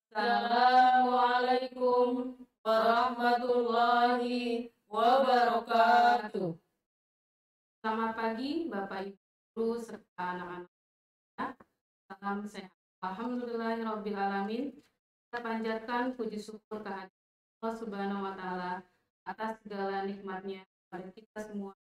Assalamualaikum warahmatullahi wabarakatuh. Selamat pagi Bapak Ibu Guru serta anak-anak. Salam sehat. Alhamdulillahirrabbilalamin. Kita panjatkan puji syukur kehadirat Allah Subhanahu wa Ta'ala atas segala nikmatnya kepada kita semua.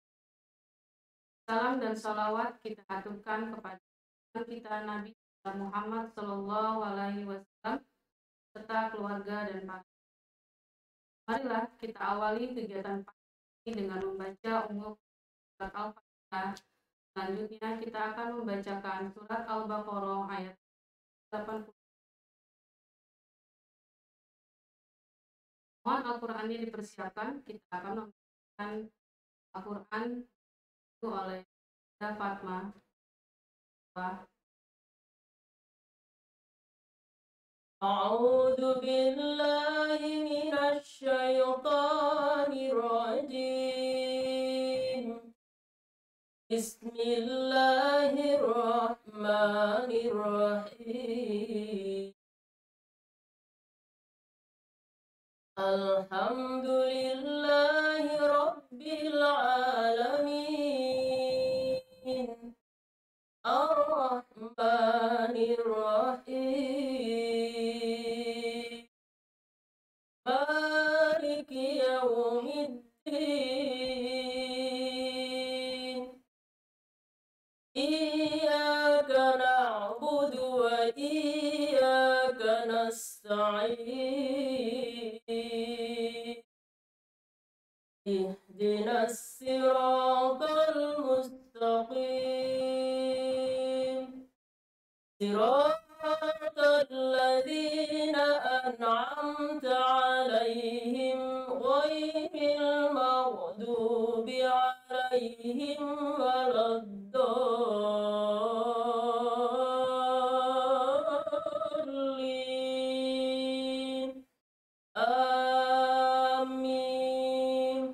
Salam dan salawat kita aturkan kepada kita Nabi Muhammad Sallallahu Alaihi Wasallam serta keluarga dan para. Marilah kita awali kegiatan pagi ini dengan membaca surat Al-Fatihah. Selanjutnya kita akan membacakan surat Al-Baqarah ayat 80. Mohon Al-Qurannya dipersiapkan. Kita akan membacakan Al-Quran itu oleh Fatma. أعوذ بالله من الشيطان الرجيم. بسم الله الرحمن الرحيم. الحمد لله رب العالمين الرحمن الرحيم مالك يوم الدين إياك نعبد وإياك نستعين اهدنا الصراط المستقيم صراط الذين أنعمت عليهم غير المغضوب عليهم ولا الضالين آمين.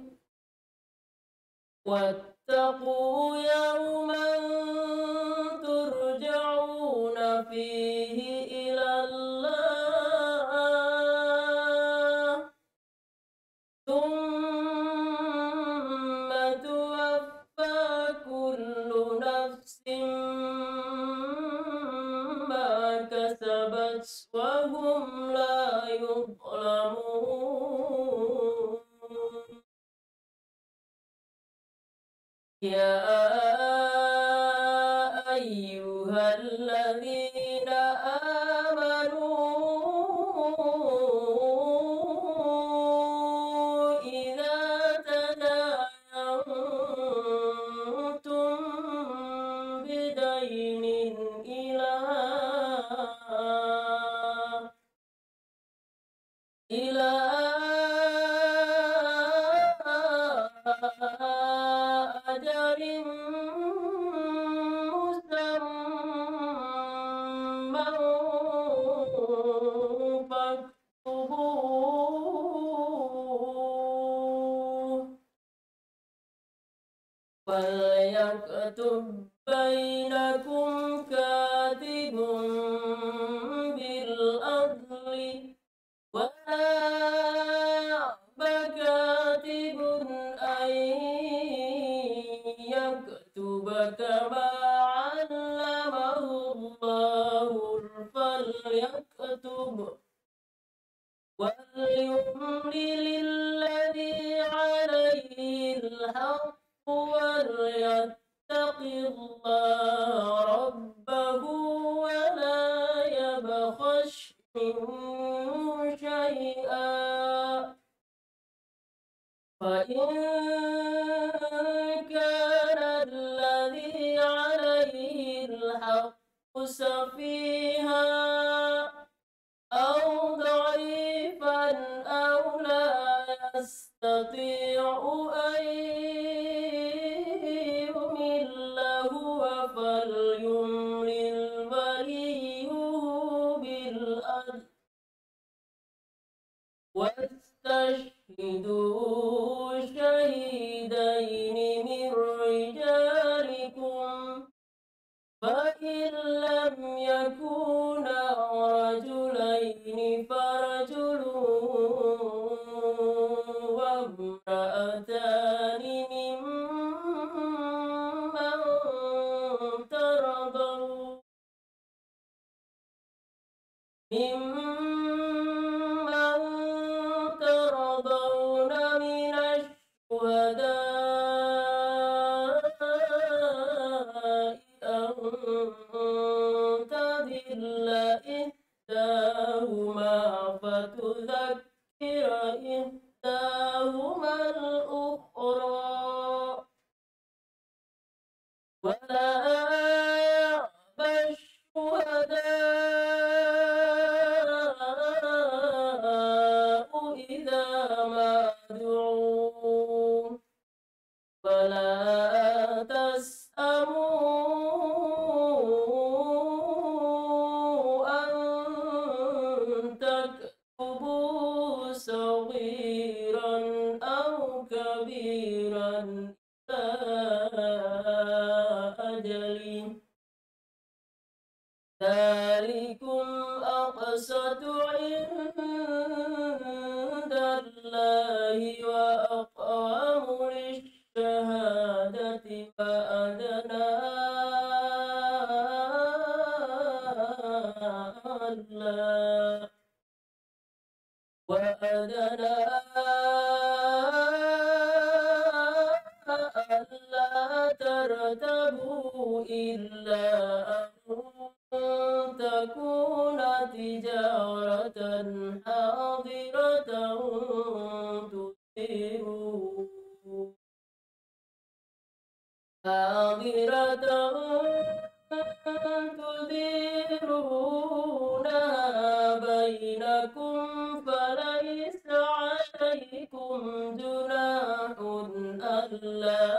واتقوا يوما ترجعون فيه إلى الله ثم توفى كل نفس ما كسبت وهم لا يظلمون. يا أيها الذين آمنوا إذا تداينتم بدين إلى أجل مسمى فاكتبوه وليكتب بينكم كاتب بالعدل ولا يأبى كاتب أن يكتب كما علمه الله فليكتب وليملل الذي عليه الحق وليتق الله ربه ولا يبخس منه شيئا فإن كان الذي عليه الحق سفيها أو ضعيفا أو لا يستطيع أن يمل هو فليملل وليه بالعدل واستشهدوا شهيدين من رجالكم فإن لم يكونا رجلا رجلين فرجل وامرأتان ممن ترضون من الشهداء أن تضل إحداهما فتذكر إحداهما الأخرى ولا يأبى الشهداء إذا ما دعوا فلا تسأموا أن تكتبوا صغيرا أو كبيرا إلى أجله ذلكم أقسط عند الله وأقوم للشهادة وأدنى ألا ترتبوا إلا أن تكون تجارة حاضرة تديرونها بينكم فليس عليكم جناح ألا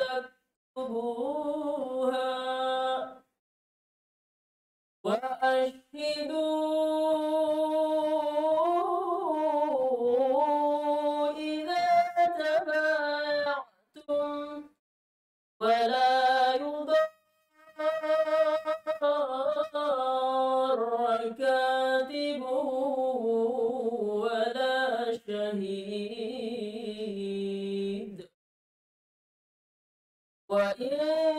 تكتبوها وأشهدوا إذا تبايعتم ولا يضار كاتب ولا شهيد وإن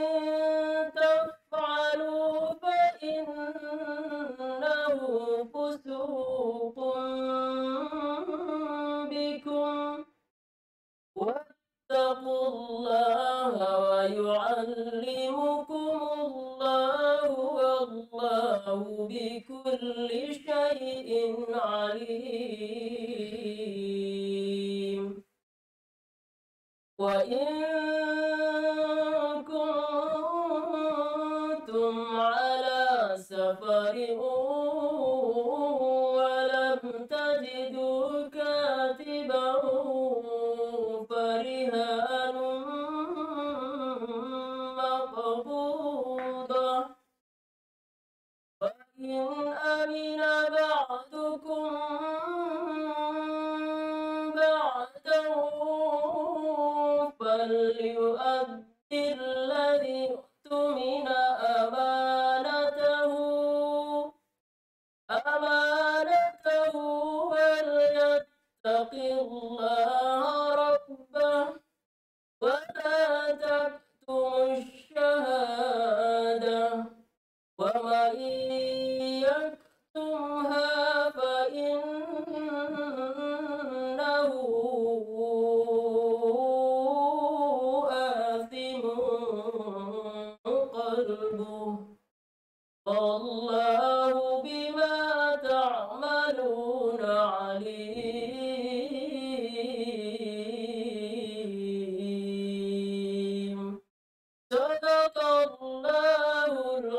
تفعلوا فإنه فسوق بكم واتقوا الله ويعلمكم الله والله بكل شيء عليم وإن كنتم على سفر ولم تجدوا كاتبا فرهان مقبوضة فإن أمن بعضكم بعدا فليؤدي الذي اؤتمن أمانته وليتق الله ربه ولا تكتموا الشهادة ومن يكتمها فإنه آثم قلبه والله بما تعملون عليم صدق الله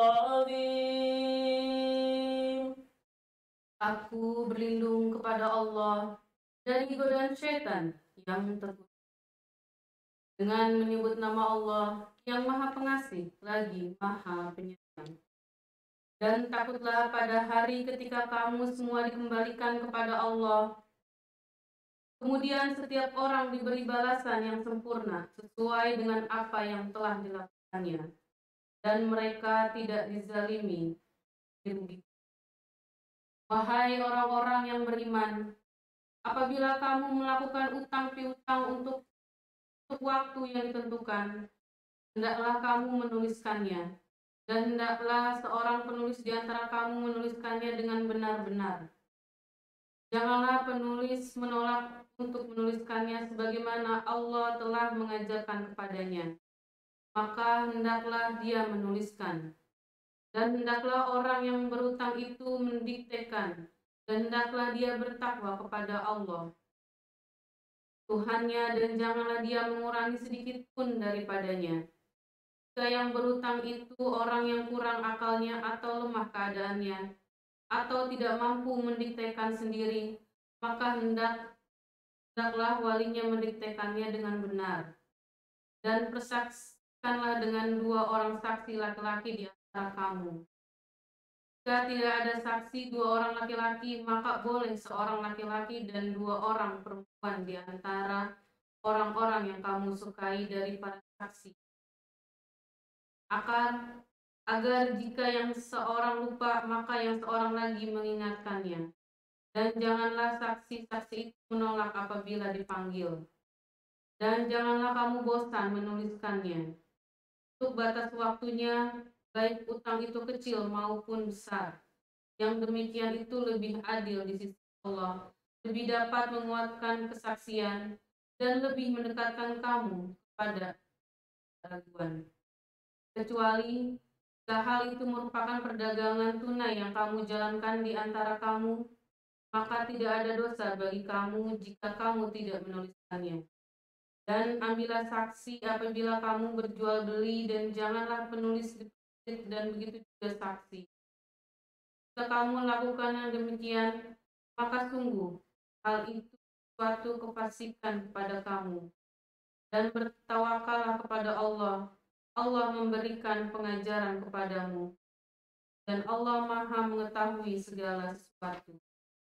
العظيم. Aku berlindung kepada Allah dari godaan syaitan yang terkutuk. Dengan menyebut nama Allah yang Maha Pengasih lagi Maha Penyayang. Dan takutlah pada hari ketika kamu semua dikembalikan kepada Allah. Kemudian setiap orang diberi balasan yang sempurna sesuai dengan apa yang telah dilakukannya. Dan mereka tidak dizalimi, dirugikan. Wahai orang-orang yang beriman, apabila kamu melakukan utang piutang untuk waktu yang ditentukan, hendaklah kamu menuliskannya, dan hendaklah seorang penulis di antara kamu menuliskannya dengan benar-benar. Janganlah penulis menolak untuk menuliskannya sebagaimana Allah telah mengajarkan kepadanya. Maka hendaklah dia menuliskan. Dan hendaklah orang yang berutang itu mendiktekan. Dan hendaklah dia bertakwa kepada Allah Tuhannya, dan janganlah dia mengurangi sedikit pun daripadanya. Jika yang berutang itu orang yang kurang akalnya atau lemah keadaannya, atau tidak mampu mendiktekan sendiri, maka hendaklah walinya mendiktekannya dengan benar. Dan persaksikanlah dengan 2 orang saksi laki-laki di antara kamu. Jika tidak ada saksi 2 orang laki-laki, maka boleh seorang laki-laki dan 2 orang perempuan di antara orang-orang yang kamu sukai dari para saksi. Agar jika yang seorang lupa, maka yang seorang lagi mengingatkannya. Dan janganlah saksi-saksi itu menolak apabila dipanggil. Dan janganlah kamu bosan menuliskannya. Untuk batas waktunya, baik utang itu kecil maupun besar. Yang demikian itu lebih adil di sisi Allah, lebih dapat menguatkan kesaksian, dan lebih mendekatkan kamu kepada keraguan. Kecuali jika hal itu merupakan perdagangan tunai yang kamu jalankan di antara kamu, maka tidak ada dosa bagi kamu jika kamu tidak menuliskannya. Dan ambillah saksi apabila kamu berjual beli, dan janganlah penulis dan begitu juga saksi. Jika kamu lakukan yang demikian, maka sungguh hal itu suatu kefasikan kepada kamu. Dan bertawakallah kepada Allah. Allah memberikan pengajaran kepadamu, dan Allah Maha mengetahui segala sesuatu.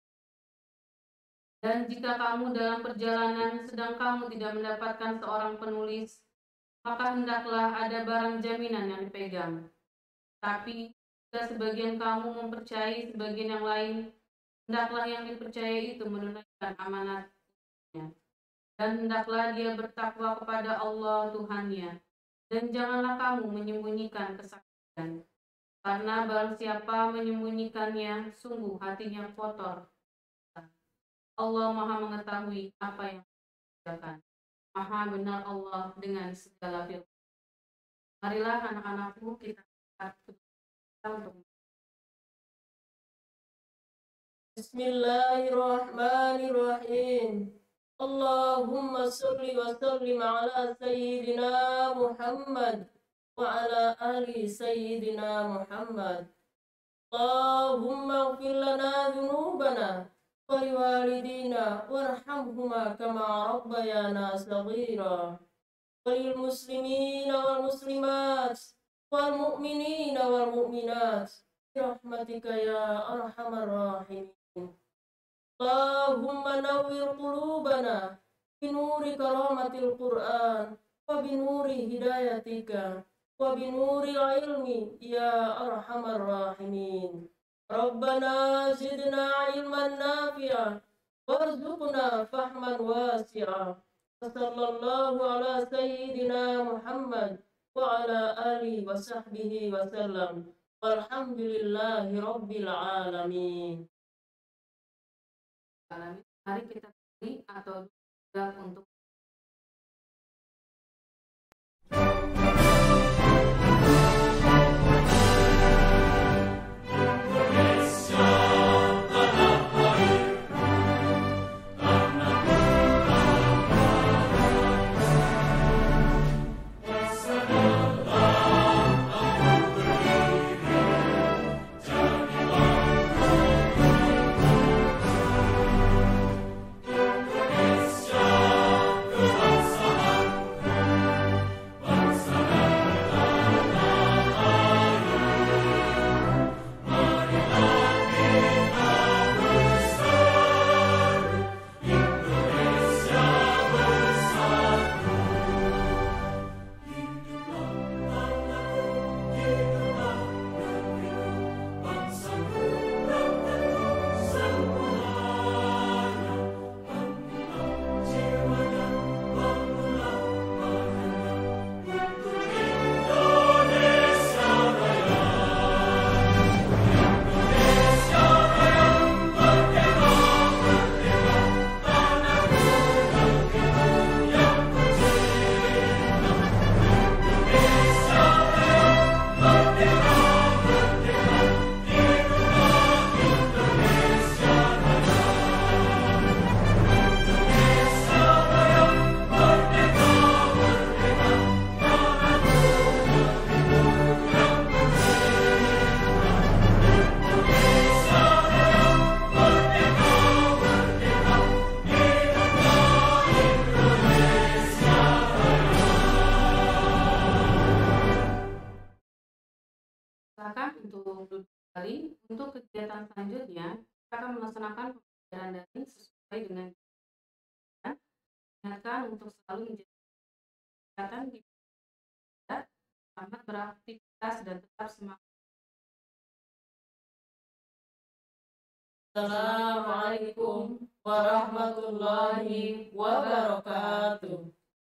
Dan jika kamu dalam perjalanan sedang kamu tidak mendapatkan seorang penulis, maka hendaklah ada barang jaminan yang dipegang. Tapi jika sebagian kamu mempercayai sebagian yang lain, hendaklah yang dipercayai itu menunaikan amanatnya. Dan hendaklah dia bertakwa kepada Allah Tuhannya. Dan janganlah kamu menyembunyikan kesaksian, karena barang siapa menyembunyikannya, sungguh hatinya kotor. Allah Maha mengetahui apa yang dikerjakan. Maha benar Allah dengan segala firman. Marilah anak-anakku, kita untuk Bismillahirrahmanirrahim. Allahumma salli wa sallim ala Sayyidina Muhammad wa ala ali Sayyidina Muhammad. Allahumma ighfir lana dhunubana wa liwalidina warhamhuma kama rabbayana saghira. Walil muslimina wal muslimat wal mu'minina wal mu'minat birahmatika ya arhamar rahimin. Allahumma nawwir qulubana binuri karamatil Qur'an wa binuri hidayatika wa binuri ilmi ya arhamar rahimin. Rabbana zidna ilman nafi'a warzuqna fahman wasi'a. Sallallahu ala sayyidina Muhammad wa ala alihi wa sahbihi wa sallam. Walhamdulillahi rabbil alamin. Mari kita beri atau juga untuk Silakan untuk duduk kembali. Untuk kegiatan selanjutnya, kita akan melaksanakan pembelajaran daring sesuai dengan kegiatan. Ingatkan untuk selalu menjaga kesehatan kita, selamat beraktivitas dan tetap semangat. Assalamualaikum warahmatullahi wabarakatuh.